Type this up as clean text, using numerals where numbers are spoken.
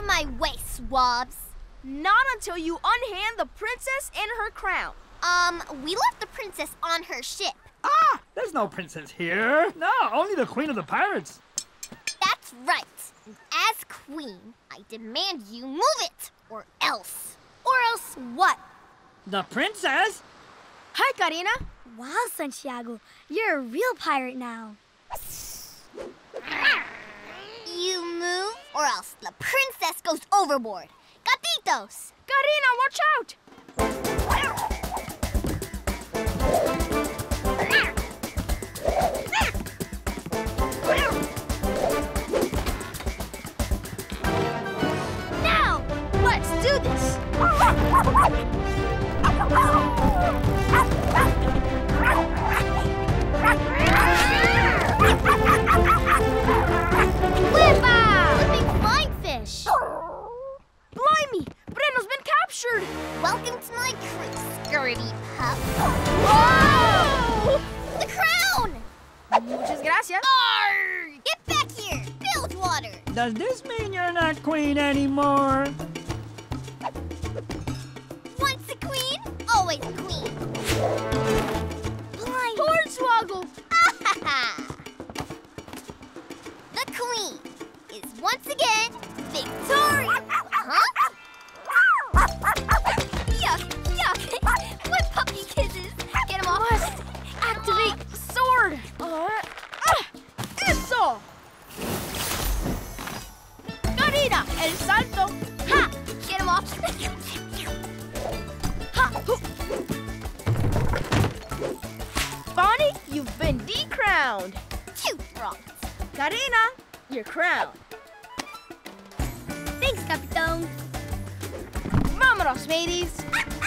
my way, swabs. Not until you unhand the princess and her crown. We left the princess on her ship. Ah, there's no princess here. No, only the queen of the pirates. That's right. And as queen, I demand you move it, or else. Or else what? The princess? Hi, Carina. Wow, Santiago, you're a real pirate now. You move, or else the princess goes overboard. Gatitos! Carina, watch out! Now, let's do this! Flipping flying fish! Blimey! Breno's been captured! Welcome to my crew, scurvy pup. Whoa! The crown! Muchas gracias. Arr! Get back here! Bilgewater! Does this mean you're not queen anymore? Once a queen, always a queen. Blind. Hornswoggle! The queen is once again victorious. Huh? Yuck, yuck. What puppy kisses? Get him off. Must activate sword. Eso! Carina, el salto. Ha! Get him off. Ha! Bonnie, you've been decrowned. Two frogs. Carina, your crown. Thanks, Capitão. Vámonos, mateys.